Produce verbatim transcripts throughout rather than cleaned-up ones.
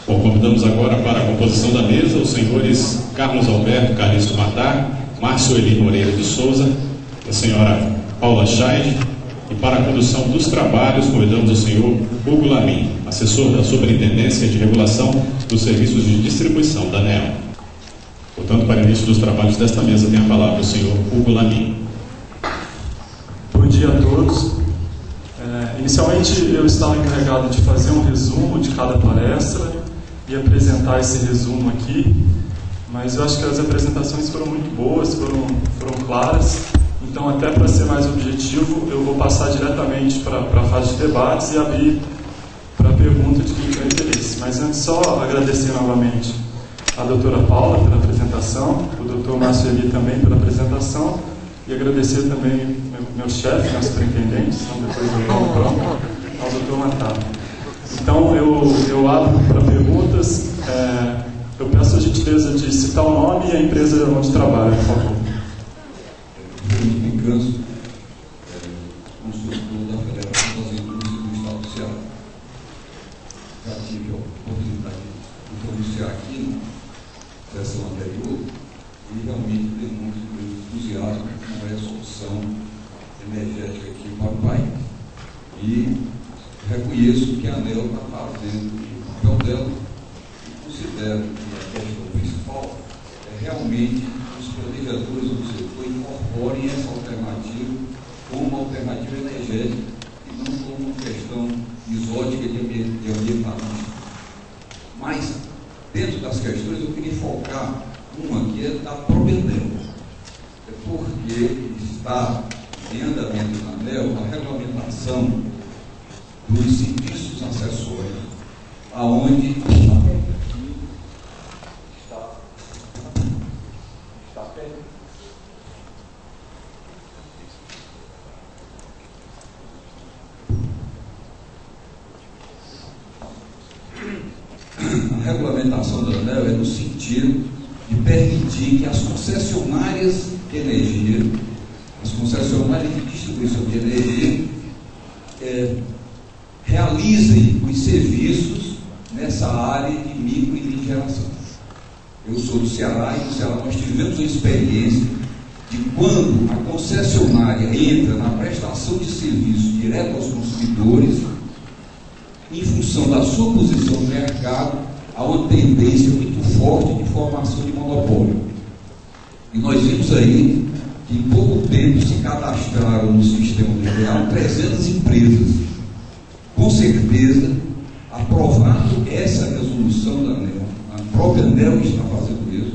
Bom, convidamos agora para a composição da mesa os senhores Carlos Alberto Calixto Matar, Márcio Eli Moreira de Souza, a senhora Paula Scheid, e para a condução dos trabalhos convidamos o senhor Hugo Lamin, assessor da Superintendência de Regulação dos Serviços de Distribuição da ANEEL. Portanto, para o início dos trabalhos desta mesa, tem a palavra o senhor Hugo Lamin. Bom dia a todos. É, inicialmente, eu estava encarregado de fazer um resumo de cada palestra e apresentar esse resumo aqui, mas eu acho que as apresentações foram muito boas, foram, foram claras, então até para ser mais objetivo, eu vou passar diretamente para a fase de debates e abrir para pergunta de quem tiver interesse. Mas antes, só agradecer novamente a doutora Paula pela apresentação, o doutor Márcio Eli também pela apresentação, e agradecer também meu, meu chefe, meu superintendente, senão depois eu vou pronto, ao doutor Matar. Então, eu, eu abro para perguntas. É, eu peço a gentileza de citar o nome e a empresa onde trabalha, por favor. Felipe Picanso, consultor da Federação das Indústrias do Estado do Ceará. Já tive a oportunidade de pronunciar aqui na sessão anterior e realmente demonstro o entusiasmo com essa opção energética aqui para o país. E reconheço que a ANEEL está fazendo o papel dela e considero que a questão principal é realmente os planejadores do setor incorporem essa alternativa como uma alternativa energética e não como uma questão exótica de ambientalista. Mas, dentro das questões, eu queria focar uma que é da própria ANEEL. É porque está em andamento na ANEEL a regulamentação dos serviços acessórios, aonde está está está perto. A regulamentação da ANEEL é no sentido de permitir que as concessionárias de energia, as concessionárias de distribuição de energia, é, realizem os serviços nessa área de micro e de geração. Eu sou do Ceará e no Ceará nós tivemos a experiência de quando a concessionária entra na prestação de serviço direto aos consumidores, em função da sua posição no mercado, há uma tendência muito forte de formação de monopólio. E nós vimos aí que em pouco tempo se cadastraram no sistema federal trezentas empresas. Com certeza, aprovado essa resolução da ANEEL, a própria ANEEL está fazendo isso,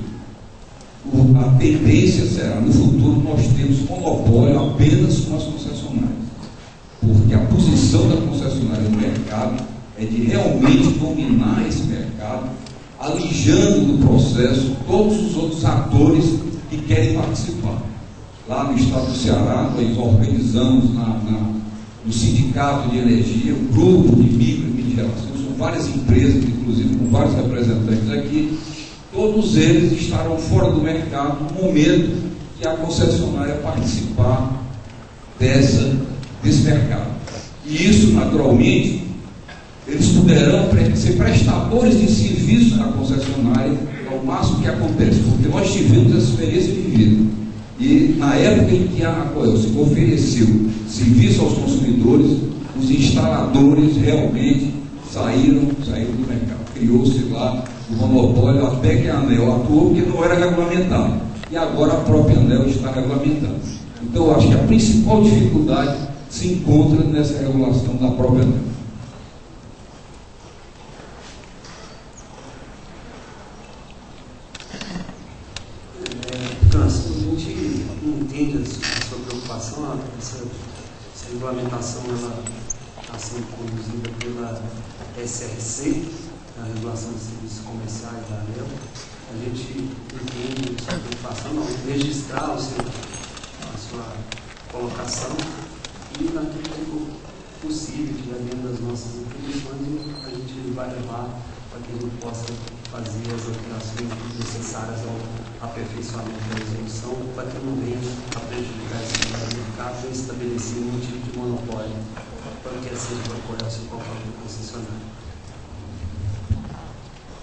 a tendência será, no futuro, nós temos monopólio apenas com as concessionárias. Porque a posição da concessionária no mercado é de realmente dominar esse mercado, alijando do processo todos os outros atores que querem participar. Lá no estado do Ceará, nós organizamos na, na, no sindicato de energia, um grupo de micro e de geração, são várias empresas, inclusive com vários representantes aqui, todos eles estarão fora do mercado no momento que a concessionária participar dessa, desse mercado. E isso, naturalmente, eles poderão ser prestadores de serviço na concessionária, é o máximo que acontece, porque nós tivemos essa experiência de vida. E na época em que a Coelce ofereceu serviço aos consumidores, os instaladores realmente saíram, saíram do mercado. Criou-se lá o monopólio até que a ANEEL atuou, porque não era regulamentado. E agora a própria ANEEL está regulamentando. Então eu acho que a principal dificuldade se encontra nessa regulação da própria ANEEL. Entende a sua preocupação, essa, essa regulamentação ela está sendo conduzida pela S R C, a Regulação de Serviços Comerciais da ANEEL. A gente entende a sua preocupação, não, registrar o seu, a sua colocação e, naquilo que for possível, que dentro das nossas atribuições, a gente vai levar para que a gente possa fazer as alterações necessárias ao aperfeiçoamento da resolução, para que não venha a prejudicar esse mercado e estabelecer um tipo de monopólio, para que seja para apoiar o seu qualquer concessionário.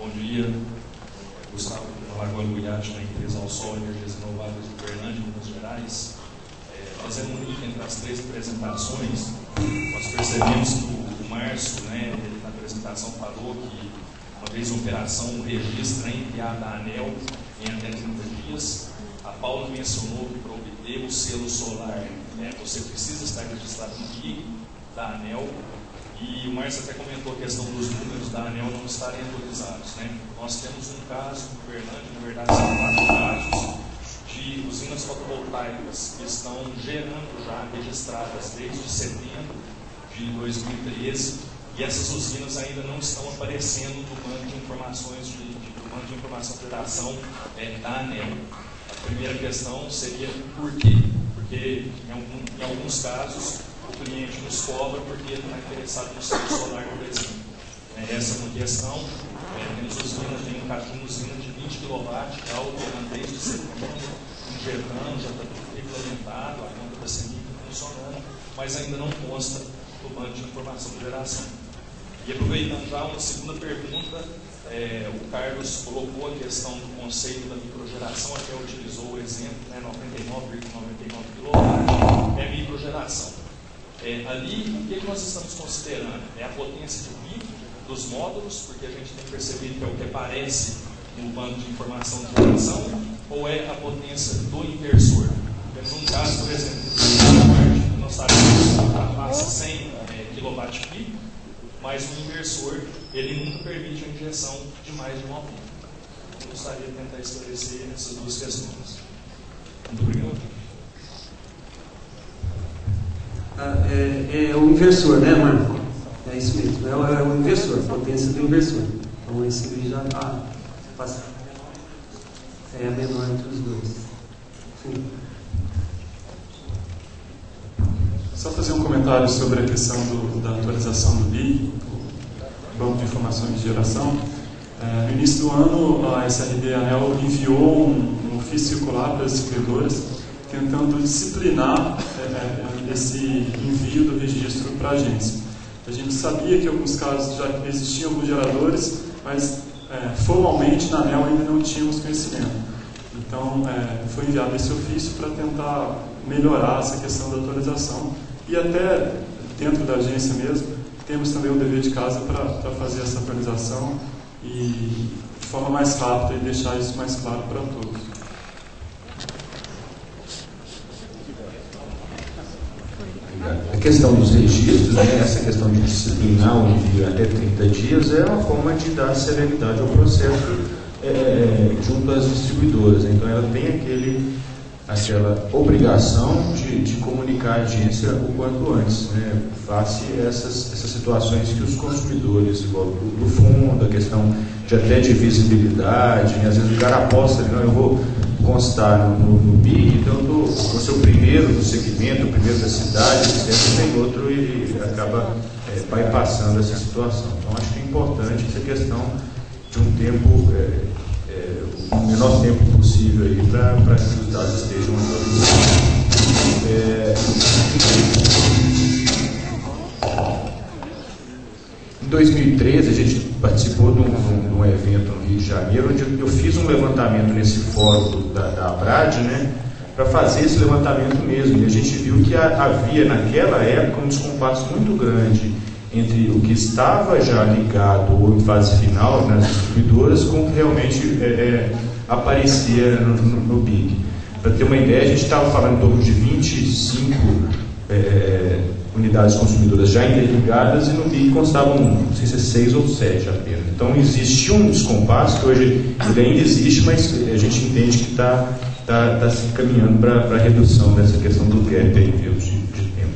Bom dia, Gustavo Alagoas Guiati, da empresa Al Sol Energias Renováveis de Uberlândia, Minas Gerais. É, fazendo um link entre as três apresentações, nós percebemos que o Márcio, né, ele, na apresentação, falou que uma vez a operação registra enviada à ANEEL em até trinta dias. A Paula mencionou que para obter o selo solar, né, você precisa estar registrado no B I C da ANEEL. E o Márcio até comentou a questão dos números da ANEEL não estarem atualizados, né? Nós temos um caso no Uberlândia, na verdade são quatro casos, de usinas fotovoltaicas que estão gerando já registradas desde setembro de dois mil e treze, e essas usinas ainda não estão aparecendo no banco de informações de, de, do banco de informação de geração é, da ANEEL. A primeira questão seria por quê? Porque em, algum, em alguns casos o cliente nos cobra porque ele está interessado no selo solar, por exemplo. É, essa é uma questão. É, temos usina, tem um caso de uma usina de vinte quilowatts, que está operando desde setembro, injetando, já está tudo regulamentado, a conta da C E M I C funcionando, mas ainda não consta no banco de informação de geração. E aproveitando já uma segunda pergunta, é, o Carlos colocou a questão do conceito da microgeração, até utilizou o exemplo, né, noventa e nove vírgula noventa e nove quilowatts, é microgeração. É, ali, o que, que nós estamos considerando? É a potência de pico dos módulos, porque a gente tem percebido que é o que aparece no banco de informação de geração, ou é a potência do inversor? Temos um caso, por exemplo, que nós sabemos que ultrapassa cem quilowatt-pico, mas o inversor ele nunca permite a injeção de mais de uma ponta. Eu gostaria de tentar esclarecer essas duas questões. Muito obrigado. Ah, é, é o inversor, né, Marco? É isso mesmo, é o, é o inversor, a potência do inversor. Então esse aí já está passando. É a menor entre os dois. Sim. Só fazer um comentário sobre a questão do, da atualização do B I C, o Banco de Informações de Geração. É, no início do ano, a S R D ANEEL enviou um, um ofício circular para as distribuidoras, tentando disciplinar é, esse envio do registro para a agência. A gente sabia que em alguns casos já existiam alguns geradores, mas é, formalmente na ANEEL ainda não tínhamos conhecimento. Então, é, foi enviado esse ofício para tentar melhorar essa questão da atualização. E até dentro da agência mesmo, temos também o dever de casa para fazer essa atualização e de forma mais rápida e deixar isso mais claro para todos. A questão dos registros, né, essa questão de disciplinar o envio até trinta dias é uma forma de dar celeridade ao processo é, junto às distribuidoras. Então ela tem aquele, aquela obrigação de, de comunicar a agência o quanto antes, né, face a essas, essas situações que os consumidores, igual do, do fundo, a questão de até de visibilidade, né, às vezes o cara aposta, não, eu vou constar no, no, no B I C, então eu vou ser o primeiro do segmento, o primeiro da cidade, sempre tem outro e acaba é, bypassando essa situação. Então acho que é importante essa questão de um tempo, é, é, o menor tempo possível aí para que os dados estejam atualizados. É, em dois mil e treze, a gente participou de um, de um evento no Rio de Janeiro, onde eu fiz um levantamento nesse fórum da, da ABRAD, né, para fazer esse levantamento mesmo. E a gente viu que havia, naquela época, um descompasso muito grande entre o que estava já ligado ou em fase final nas distribuidoras com o que realmente é, é, aparecia no, no, no B I C. Para ter uma ideia, a gente estava falando em torno de vinte e cinco é, unidades consumidoras já interligadas e no B I C constavam, não sei se é seis ou sete apenas. Então existe um descompasso que hoje ele ainda existe, mas a gente entende que está tá, tá se caminhando para a redução dessa questão do gap em termos de, de tempo.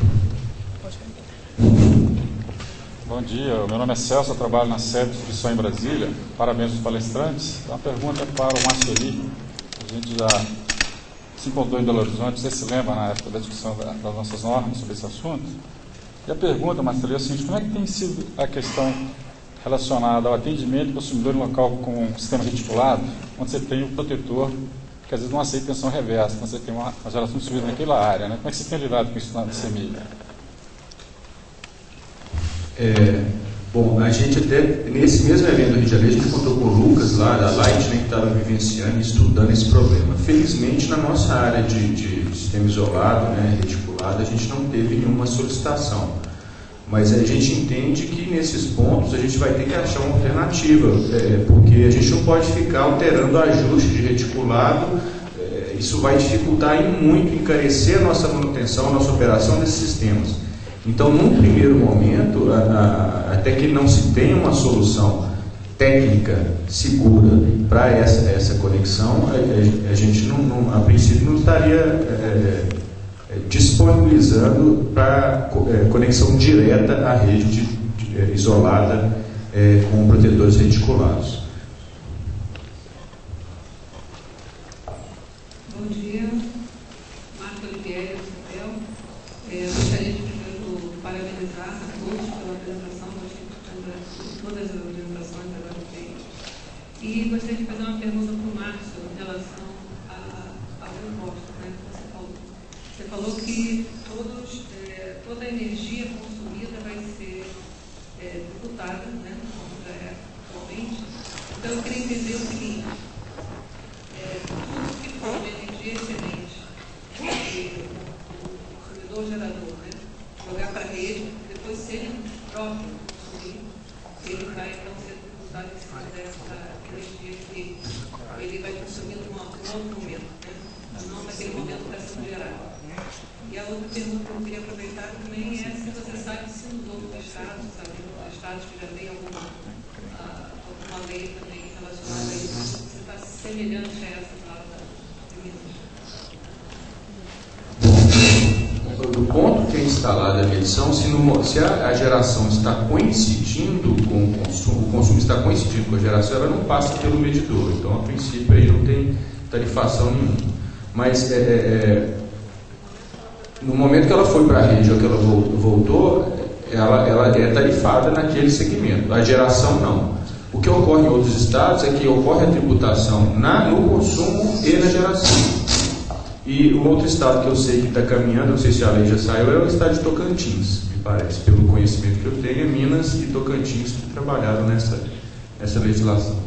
Bom dia, o meu nome é Celso, eu trabalho na sede de instituição em Brasília. Parabéns aos palestrantes. Uma pergunta para o Márcio Eli. A gente já se encontrou em Belo Horizonte, você se lembra na época da discussão das nossas normas sobre esse assunto? E a pergunta, Márcio Eli, é a seguinte: como é que tem sido a questão relacionada ao atendimento do consumidor em local com um sistema reticulado, onde você tem o protetor, que às vezes não aceita tensão reversa, quando você tem uma, uma geração de subida naquela área, né? Como é que você tem lidado com isso na C E M I? É, Bom, a gente até, nesse mesmo evento do Rio de Janeiro, a gente contou com o Lucas lá, da Light, né, que estava vivenciando e estudando esse problema. Felizmente, na nossa área de, de sistema isolado, né, reticulado, a gente não teve nenhuma solicitação. Mas a gente entende que nesses pontos a gente vai ter que achar uma alternativa, é, porque a gente não pode ficar alterando o ajuste de reticulado. É, isso vai dificultar e muito, encarecer a nossa manutenção, a nossa operação desses sistemas. Então, num primeiro momento, a, a, até que não se tenha uma solução técnica segura para essa, essa conexão, a, a, a gente, não, não, a princípio, não estaria é, é, disponibilizando para é, conexão direta à rede de, de, é, isolada é, com protetores reticulados. Bom dia, Marco Oliveira, é, eu gostaria de parabenizar a todos pela apresentação, gostei de todas as apresentações agora feitas. E gostaria de fazer uma pergunta para o Márcio em relação a, ao imposto, né, que você falou. Você falou que todos, é, toda a energia consumida vai ser é, tributada, né, como já é atualmente. Então eu queria entender o seguinte, é, tudo que for de energia excedente, que o consumidor gerador, né, jogar para a rede, depois se ele próprio consumir, ele vai então ser tributado em cima dessa energia que ele vai consumir num outro momento, né? Não naquele momento que está sendo gerado. E a outra pergunta que eu queria aproveitar também é se você sabe se nos outros estados, sabe, estados que já têm alguma, uh, alguma lei também relacionada a isso, se está semelhante a essa lá da Minas. Do ponto que é instalada a medição, se, no, se a, a geração está coincidindo com o consumo, o consumo está coincidindo com a geração, ela não passa pelo medidor. Então, a princípio, aí não tem tarifação nenhuma. Mas, é, é, no momento que ela foi para a rede ou que ela voltou, ela, ela é tarifada naquele segmento. A geração, não. O que ocorre em outros estados é que ocorre a tributação na, no consumo e na geração. E um outro estado que eu sei que está caminhando, não sei se a lei já saiu, é o estado de Tocantins, me parece, pelo conhecimento que eu tenho, é Minas e Tocantins que trabalharam nessa, nessa legislação.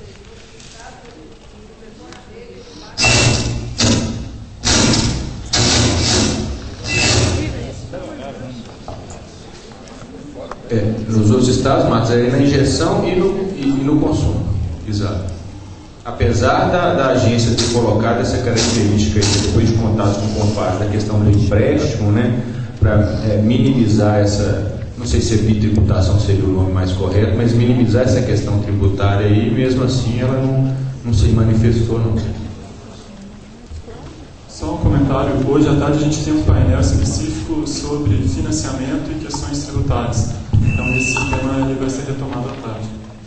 É, nos outros estados, Marcos, é na injeção e no, e, e no consumo. Exato. Apesar da, da agência ter colocado essa característica aí, depois de contatos com o Confas, da questão do empréstimo, né, para é, minimizar essa, não sei se é bitributação seria o nome mais correto, mas minimizar essa questão tributária aí, mesmo assim ela não, não se manifestou, não. Só um comentário, hoje à tarde a gente tem um painel específico sobre financiamento e questões tributárias, então esse tema ele vai ser retomado à tarde.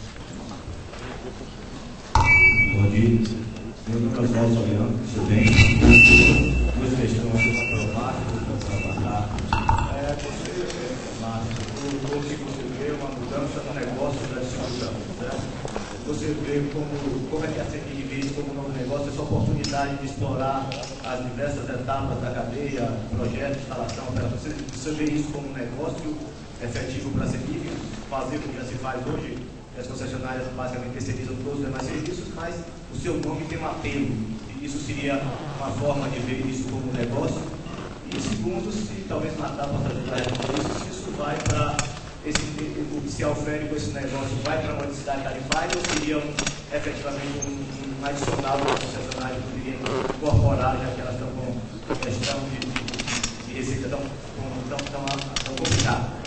Bom dia, meu nome é Oswaldo Soriano, tudo bem? Duas questões para o Márcio, para o Márcio. É, você, Márcio, o que você vê uma mudança no negócio da distribuição, certo? Você vê como, como é que a CEMIG vê isso como um novo negócio, essa oportunidade de explorar as diversas etapas da cadeia, projeto, instalação, você, você vê isso como um negócio efetivo para a CEMIG, fazer o que já se faz hoje? As concessionárias basicamente terceirizam todos os demais serviços, mas o seu nome tem um apelo. Isso seria uma forma de ver isso como um negócio. E segundo, se talvez Natal possa ajudar a responder isso, se isso vai para esse, o que se ofere com esse negócio, vai para uma necessidade tarifária ou seria um, efetivamente um, um adicional que as concessionárias poderiam incorporar, já que elas estão com questão de, de, de receita tão, tão, tão, tão complicada.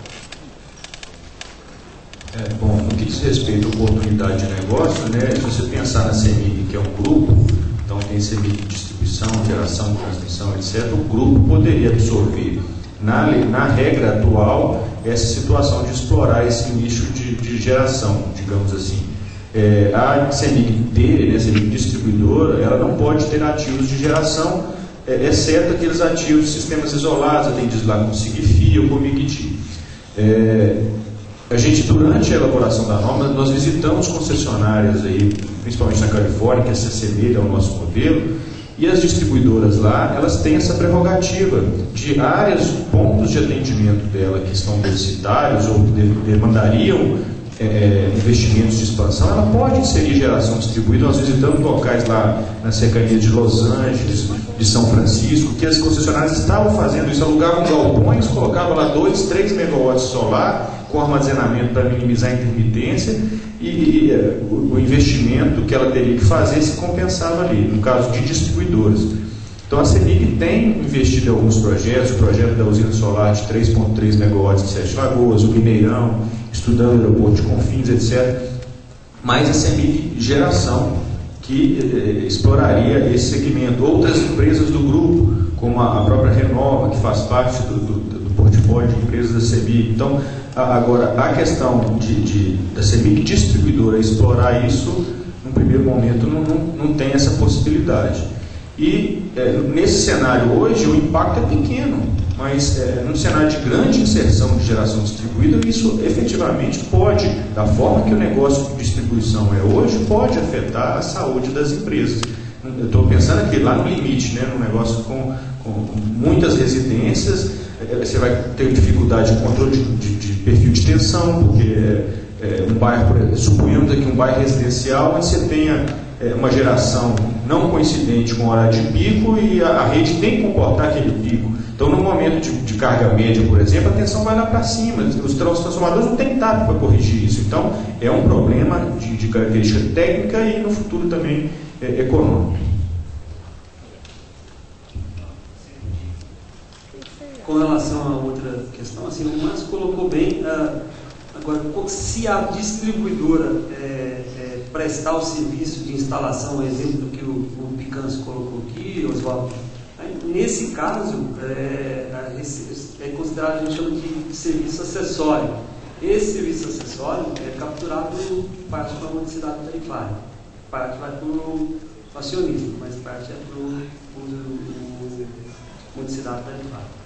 É, bom, no que diz respeito à oportunidade de negócio, né, se você pensar na CEMIG, que é um grupo, então tem CEMIG de distribuição, geração, transmissão, etcétera, o grupo poderia absorver, na, na regra atual, essa situação de explorar esse nicho de, de geração, digamos assim. É, a CEMIG ter, né, a CEMIG distribuidora, ela não pode ter ativos de geração, é, exceto aqueles ativos de sistemas isolados, atendidos lá com SIGFIA ou com MIGTI. É, A gente, durante a elaboração da norma, nós visitamos concessionárias aí, principalmente na Califórnia, que se assemelha ao nosso modelo, E as distribuidoras lá, elas têm essa prerrogativa de áreas, pontos de atendimento dela que estão deficitários ou que demandariam é, investimentos de expansão, ela pode inserir geração distribuída. Nós visitamos locais lá na cercania de Los Angeles, de São Francisco, que as concessionárias estavam fazendo isso, alugavam galpões, colocavam lá dois, três megawatts solar, com armazenamento para minimizar a intermitência, e, e o, o investimento que ela teria que fazer se compensava ali, no caso de distribuidoras. Então a CEMIG tem investido em alguns projetos, o projeto da usina solar de três vírgula três megawatts em Sete Lagoas, o Mineirão, estudando o aeroporto de Confins, etcétera. Mas a CEMIG Geração, que eh, exploraria esse segmento. Outras empresas do grupo, como a, a própria Renova, que faz parte do, do, do portfólio de empresas da CEMIG. Então, agora, a questão de, de, da CEMIG distribuidora explorar isso, no primeiro momento, não, não, não tem essa possibilidade. E, é, nesse cenário hoje, o impacto é pequeno, mas é, num cenário de grande inserção de geração distribuída, isso efetivamente pode, da forma que o negócio de distribuição é hoje, pode afetar a saúde das empresas. Eu estou pensando aqui, lá no limite, né, num negócio com, com, com muitas residências, você vai ter dificuldade de controle de, de, de perfil de tensão, porque é, é, um bairro, suponhamos aqui um bairro residencial, onde você tenha é, uma geração não coincidente com o horário de pico e a, a rede tem que comportar aquele pico. Então, no momento de, de carga média, por exemplo, a tensão vai lá para cima, os transformadores não têm tato para corrigir isso. Então, é um problema de, de característica técnica e no futuro também é, econômico. Com relação a outra questão, assim, o Márcio colocou bem, uh, agora, se a distribuidora é, é, prestar o serviço de instalação, exemplo do que o, o Picanço colocou aqui, Oswaldo, nesse caso, é, é considerado, a gente chama de serviço acessório. Esse serviço acessório é capturado parte para a modicidade tarifária, parte vai para o acionista, mas parte é para o modicidade tarifária.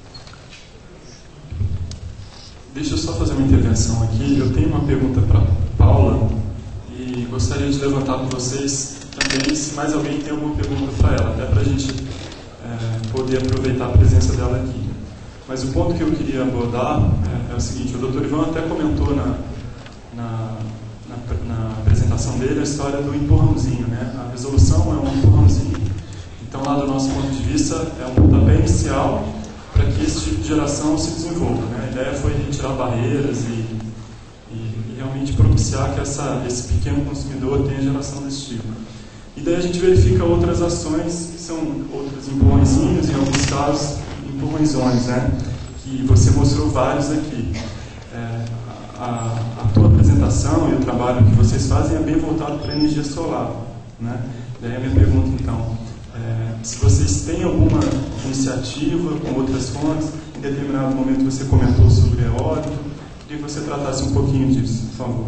Deixa eu só fazer uma intervenção aqui. Eu tenho uma pergunta para a Paula e gostaria de levantar com vocês também se mais alguém tem alguma pergunta para ela, até para a gente é, poder aproveitar a presença dela aqui. Mas o ponto que eu queria abordar é, é o seguinte: o doutor Ivan até comentou na, na, na, na apresentação dele a história do empurrãozinho, né? A resolução é um empurrãozinho. Então, lá do nosso ponto de vista, é um pontapé inicial para que esse tipo de geração se desenvolva, né? A ideia foi retirar barreiras e, e, e realmente propiciar que essa, esse pequeno consumidor tenha geração desse tipo. E daí a gente verifica outras ações, que são outros empurrõezinhos, em alguns casos empurrõezões, né? Que você mostrou vários aqui. É, a, a tua apresentação e o trabalho que vocês fazem é bem voltado para a energia solar, né? Daí a minha pergunta, então, é, se vocês têm alguma iniciativa com outras fontes, em determinado momento você comentou sobre eólico, queria que você tratasse um pouquinho disso, por favor.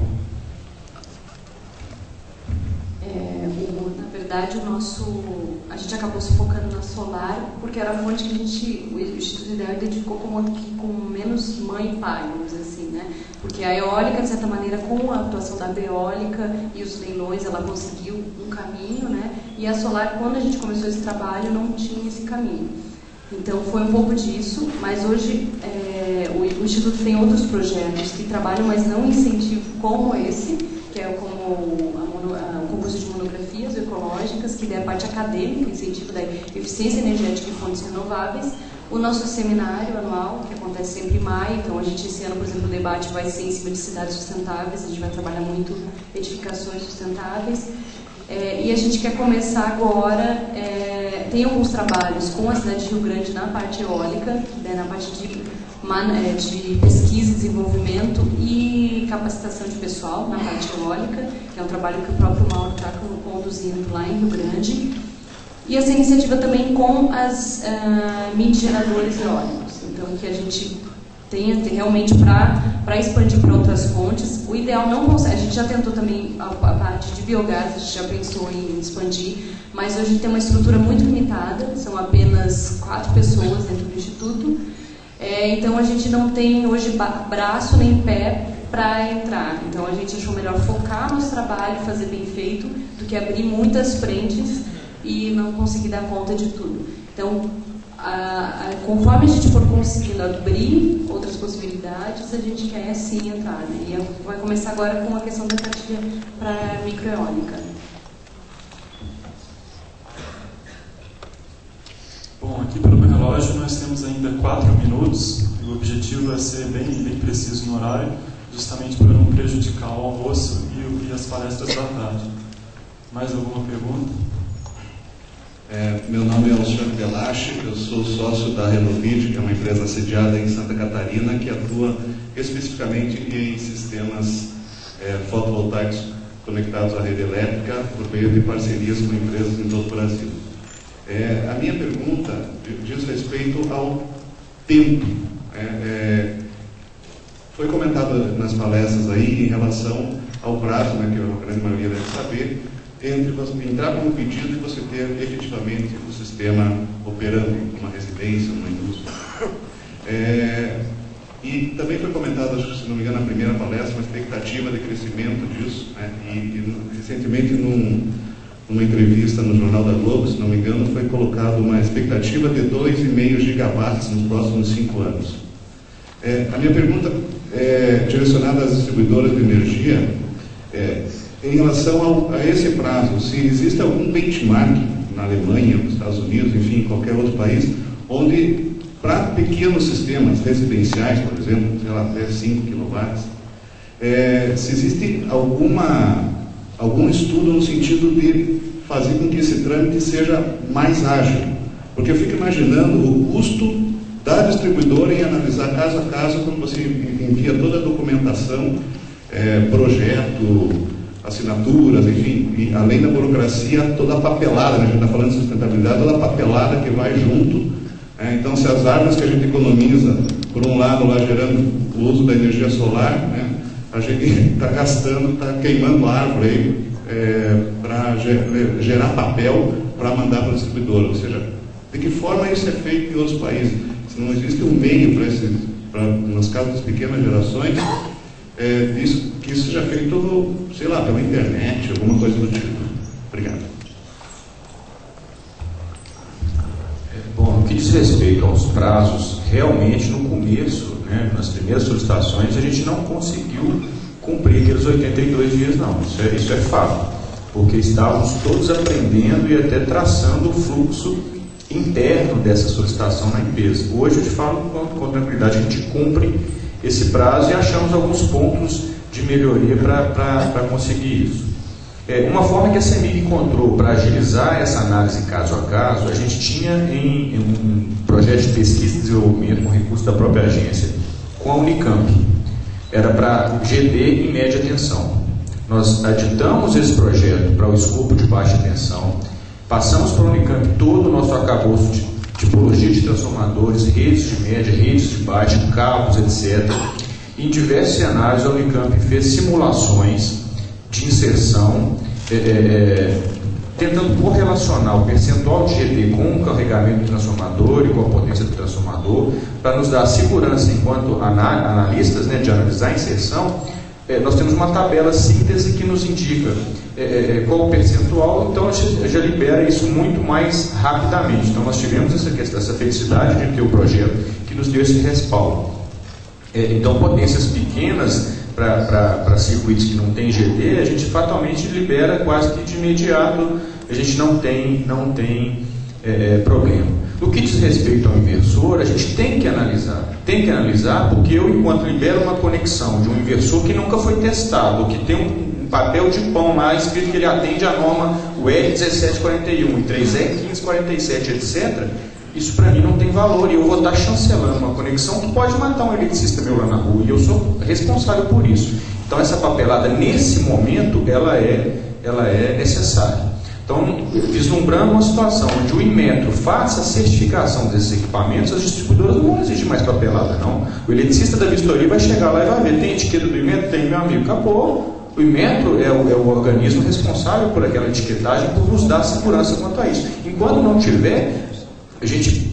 É, o, na verdade, o nosso, a gente acabou se focando na solar, porque era a fonte que a gente, o Instituto Ideal identificou como com menos mãe e pai, vamos dizer assim, né? Porque a eólica, de certa maneira, com a atuação da eólica e os leilões, ela conseguiu um caminho, né? E a solar, quando a gente começou esse trabalho, não tinha esse caminho. Então, foi um pouco disso, mas hoje é, o, o Instituto tem outros projetos que trabalham, mas não incentivo como esse, que é como a mono, a, o concurso de monografias ecológicas, que é a parte acadêmica, incentivo da eficiência energética e fontes renováveis. O nosso seminário anual, que acontece sempre em maio, então a gente, esse ano, por exemplo, o debate vai ser em cima de cidades sustentáveis, a gente vai trabalhar muito edificações sustentáveis. É, e a gente quer começar agora, é, tem alguns trabalhos com a cidade de Rio Grande na parte eólica, né, na parte de, man, é, de pesquisa e desenvolvimento e capacitação de pessoal na parte eólica, que é um trabalho que o próprio Mauro está conduzindo lá em Rio Grande. E essa iniciativa também com as uh, mini geradores eólicos, então que a gente tenha realmente para expandir para outras fontes. O ideal não consegue, a gente já tentou também a, a parte de biogás, a gente já pensou em expandir, mas hoje tem uma estrutura muito limitada, são apenas quatro pessoas dentro do Instituto, é, então a gente não tem hoje braço nem pé para entrar. Então a gente achou melhor focar nosso trabalho, fazer bem feito, do que abrir muitas frentes e não conseguir dar conta de tudo. Então, a, a, conforme a gente for conseguindo abrir outras possibilidades, a gente quer sim entrar, né? E vai começar agora com a questão da cartilha para microeólica. Bom, aqui pelo meu relógio nós temos ainda quatro minutos e o objetivo é ser bem, bem preciso no horário, justamente para não prejudicar o almoço e, e as palestras da tarde. Mais alguma pergunta? É, meu nome é Alexandre Galache, eu sou sócio da Renovid, que é uma empresa sediada em Santa Catarina, que atua especificamente em sistemas é, fotovoltaicos conectados à rede elétrica por meio de parcerias com empresas em todo o Brasil. É, a minha pergunta diz respeito ao tempo. É, é, foi comentado nas palestras aí em relação ao prazo, né, que a grande maioria deve saber, entre você entrar com um pedido e você ter efetivamente o sistema operando, uma residência, uma indústria. É, e também foi comentado, acho que, se não me engano, na primeira palestra, uma expectativa de crescimento disso, né, e, e recentemente num, numa entrevista no Jornal da Globo, se não me engano, foi colocado uma expectativa de dois vírgula cinco gigawatts nos próximos cinco anos. É, a minha pergunta é direcionada às distribuidoras de energia, é, em relação ao, a esse prazo, se existe algum benchmark na Alemanha, nos Estados Unidos, enfim, em qualquer outro país, onde para pequenos sistemas residenciais, por exemplo, sei lá, até cinco quilowatts, é, se existe alguma, algum estudo no sentido de fazer com que esse trâmite seja mais ágil. Porque eu fico imaginando o custo da distribuidora em analisar caso a caso, quando você envia toda a documentação, é, projeto, assinaturas, enfim, e além da burocracia, toda a papelada, né? A gente está falando de sustentabilidade, toda a papelada que vai junto. É, então, se as árvores que a gente economiza, por um lado, lá gerando o uso da energia solar, né, a gente está gastando, está queimando a árvore aí, é, para ger, gerar papel para mandar para o distribuidor. Ou seja, de que forma isso é feito em outros países? Se não existe um meio para esse, para, nos casos das pequenas gerações, é, isso, que isso seja feito, sei lá, pela internet, alguma coisa do tipo. Obrigado. Bom, no que diz respeito aos prazos, realmente no começo, né, nas primeiras solicitações, a gente não conseguiu cumprir aqueles oitenta e dois dias, não. Isso é, isso é fato. Porque estávamos todos aprendendo e até traçando o fluxo interno dessa solicitação na empresa. Hoje eu te falo com, com tranquilidade, a gente cumpre esse prazo e achamos alguns pontos de melhoria para conseguir isso. É, uma forma que a CEMIG encontrou para agilizar essa análise caso a caso, a gente tinha em, em um projeto de pesquisa e desenvolvimento com recurso da própria agência, com a Unicamp. Era para G D em média tensão. Nós aditamos esse projeto para o escopo de baixa tensão, passamos para a Unicamp todo o nosso arcabouço de tipologia de transformadores, redes de média, redes de baixa, cabos, etcétera. Em diversos cenários, a Unicamp fez simulações de inserção, é, é, tentando correlacionar o percentual de G D com o carregamento do transformador e com a potência do transformador, para nos dar segurança enquanto analistas, né, de analisar a inserção. É, nós temos uma tabela síntese que nos indica é, qual o percentual, então a gente já libera isso muito mais rapidamente. Então nós tivemos essa questão, essa felicidade de ter o projeto que nos deu esse respaldo. É, então potências pequenas para circuitos que não tem G D, a gente fatalmente libera quase que de imediato, a gente não tem, não tem é, problema. No que diz respeito ao inversor, a gente tem que analisar, tem que analisar, porque eu, enquanto libero uma conexão de um inversor que nunca foi testado, que tem um papel de pão lá escrito que ele atende a norma U L dezessete quarenta e um e três E quinze quarenta e sete, etcétera, isso para mim não tem valor e eu vou estar chancelando uma conexão que pode matar um eletricista meu lá na rua e eu sou responsável por isso. Então essa papelada, nesse momento, ela é, ela é necessária. Então, vislumbrando uma situação onde o Inmetro faça a certificação desses equipamentos, as distribuidoras não vão exigir mais papelada, não. O eletricista da vistoria vai chegar lá e vai ver, tem etiqueta do Inmetro? Tem, meu amigo, acabou. O Inmetro é o, é o organismo responsável por aquela etiquetagem, por nos dar segurança quanto a isso. Enquanto não tiver, a gente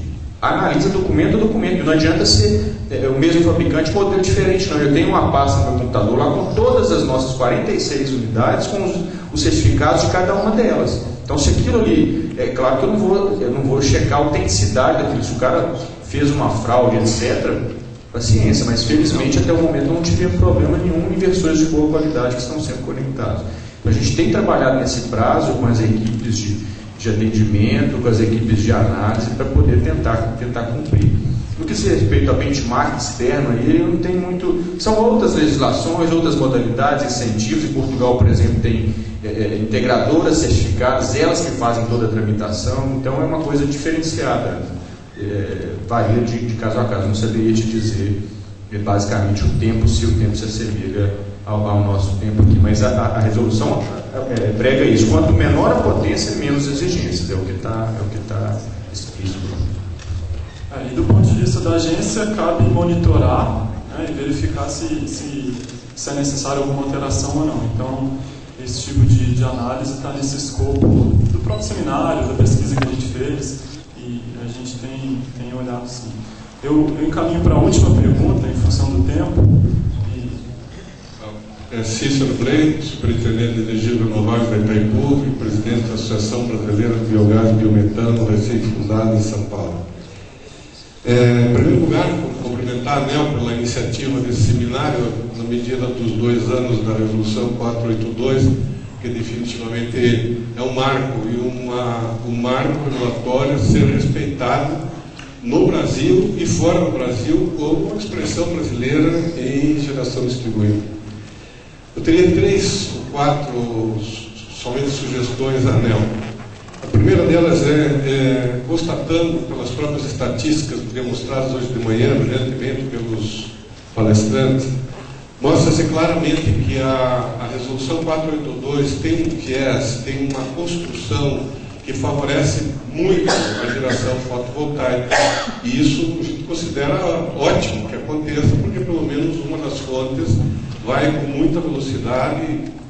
analisa documento a documento. Não adianta ser é, o mesmo fabricante, modelo diferente, não. Eu tenho uma pasta no meu computador lá com todas as nossas quarenta e seis unidades, com os, os certificados de cada uma delas. Então, se aquilo ali, é claro que eu não vou, eu não vou checar a autenticidade daquilo. Se o cara fez uma fraude, etcétera, paciência, mas felizmente até o momento não tive problema nenhum em versões de boa qualidade que estão sendo conectadas. Então, a gente tem trabalhado nesse prazo com as equipes de, de atendimento, com as equipes de análise, para poder tentar, tentar cumprir. No que diz respeito a benchmark externo, aí eu não tenho muito. São outras legislações, outras modalidades, incentivos. Em Portugal, por exemplo, tem é, é, integradoras certificadas, elas que fazem toda a tramitação, então é uma coisa diferenciada. É, varia de, de caso a caso. Não saberia te dizer é, basicamente o tempo, se o tempo se assemelha ao, ao nosso tempo aqui, mas a, a resolução é, prega isso. Quanto menor a potência, menos exigências. É o que está é o que está escrito. É, e do ponto de vista da agência, cabe monitorar, né, e verificar se, se, se é necessário alguma alteração ou não. Então, esse tipo de, de análise está nesse escopo do próprio seminário, da pesquisa que a gente fez, e a gente tem, tem olhado sim. Eu, eu encaminho para a última pergunta, em função do tempo. E... É Cícero Bley, superintendente de energia renováveis da Itaipu e presidente da Associação Brasileira de Biogás e Biometano, recém-fundada em São Paulo. É, em primeiro lugar, cumprimentar a ANEEL pela iniciativa desse seminário, na medida dos dois anos da Resolução quatrocentos e oitenta e dois, que definitivamente é um marco, e uma, um marco regulatório a ser respeitado no Brasil e fora do Brasil, como uma expressão brasileira em geração distribuída. Eu teria três ou quatro somente sugestões à ANEEL. A primeira delas é, é, constatando pelas próprias estatísticas demonstradas hoje de manhã, brilhantemente pelos palestrantes, mostra-se claramente que a, a Resolução quatrocentos e oitenta e dois tem um viés, tem uma construção que favorece muito a geração fotovoltaica, e isso a gente considera ótimo que aconteça, porque pelo menos uma das fontes vai com muita velocidade.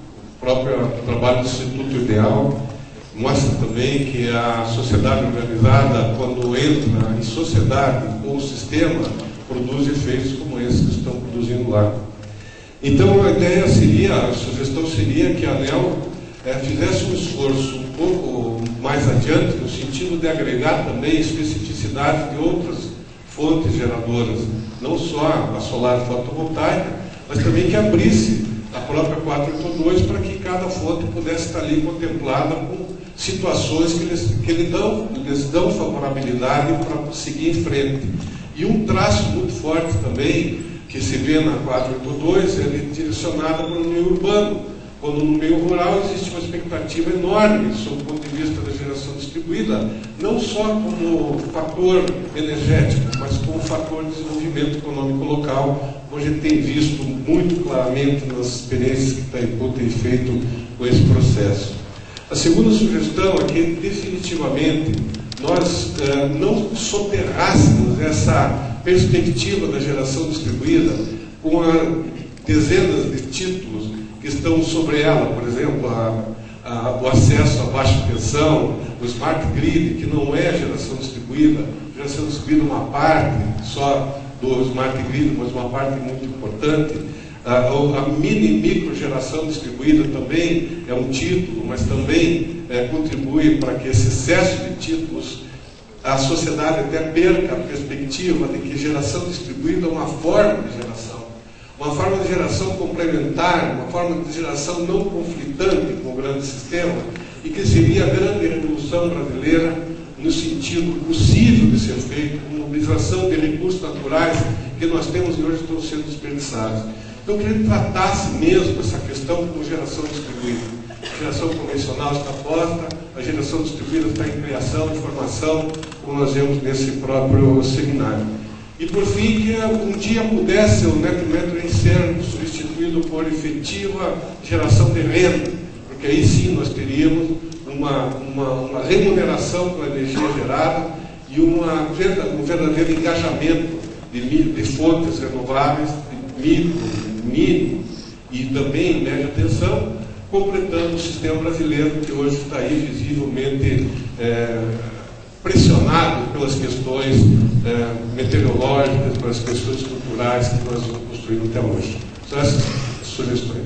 O próprio trabalho do Instituto Ideal mostra também que a sociedade organizada, quando entra em sociedade com o sistema, produz efeitos como esses que estão produzindo lá. Então, a ideia seria, a sugestão seria que a ANEEL é, fizesse um esforço um pouco mais adiante, no sentido de agregar também especificidade de outras fontes geradoras, não só a solar fotovoltaica, mas também que abrisse a própria quatrocentos e oitenta e dois para que cada fonte pudesse estar ali contemplada com situações que eles, que eles, dão, eles dão favorabilidade para seguir em frente. E um traço muito forte também que se vê na quatrocentos e oitenta e dois, ele é direcionada para o meio urbano, quando no meio rural existe uma expectativa enorme sob o ponto de vista da geração distribuída, não só como fator energético, mas como fator de desenvolvimento econômico local, como a gente tem visto muito claramente nas experiências que Itaipu tem feito com esse processo. A segunda sugestão é que, definitivamente, nós eh, não soterrássemos essa perspectiva da geração distribuída com a, dezenas de títulos que estão sobre ela, por exemplo, a, a, o acesso a baixa tensão, o smart grid, que não é geração distribuída, geração distribuída é uma parte só do smart grid, mas uma parte muito importante. A, a mini e micro geração distribuída também é um título, mas também é, contribui para que esse excesso de títulos a sociedade até perca a perspectiva de que geração distribuída é uma forma de geração, uma forma de geração complementar, uma forma de geração não conflitante com o grande sistema, e que seria a grande revolução brasileira no sentido possível de ser feito, com mobilização de recursos naturais que nós temos e hoje estão sendo desperdiçados. Então, que ele tratasse mesmo essa questão como geração distribuída. A geração convencional está posta, a geração distribuída está em criação, em formação, como nós vemos nesse próprio seminário. E, por fim, que um dia pudesse o neto metering ser substituído por efetiva geração de renda, porque aí sim nós teríamos uma, uma, uma remuneração pela energia gerada e uma, um verdadeiro engajamento de, de fontes renováveis, de micro, mini e também média tensão, completando o sistema brasileiro que hoje está aí visivelmente é, pressionado pelas questões é, meteorológicas, pelas questões culturais que nós vamos construindo até hoje. São essas sugestões.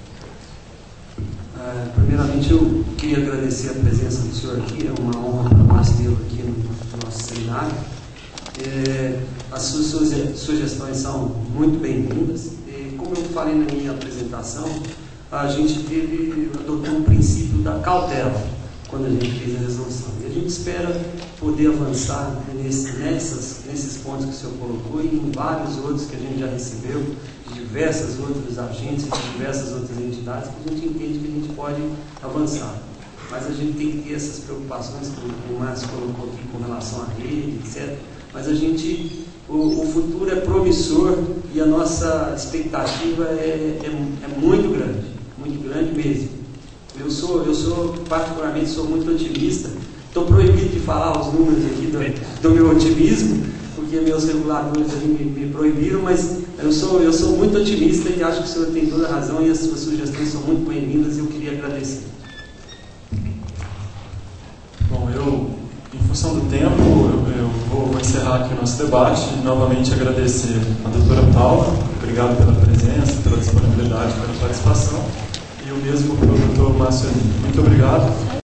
Uh, primeiramente, eu queria agradecer a presença do senhor aqui. É uma honra para nós tê-lo aqui no, no nosso seminário. É, as suas sugestões são muito bem-vindas. Como eu falei na minha apresentação, a gente teve, adotou um princípio da cautela quando a gente fez a resolução. E a gente espera poder avançar nesse, nessas, nesses pontos que o senhor colocou e em vários outros que a gente já recebeu, de diversas outras agências, de diversas outras entidades, que a gente entende que a gente pode avançar. Mas a gente tem que ter essas preocupações que o Márcio colocou aqui com relação à rede, etcétera. Mas a gente, o, o futuro é promissor e a nossa expectativa é, é, é muito grande, muito grande mesmo. Eu sou, eu sou, particularmente, sou muito otimista. Estou proibido de falar os números aqui do, do meu otimismo, porque meus reguladores ali me, me proibiram, mas eu sou, eu sou muito otimista e acho que o senhor tem toda a razão e as suas sugestões são muito bem-vindas e eu queria agradecer. Bom, eu, em função do tempo, eu, eu vou, vou encerrar aqui o nosso debate e novamente agradecer a doutora Paula, obrigado pela presença, pela disponibilidade, pela participação, e o mesmo para o doutor Márcio. Muito obrigado.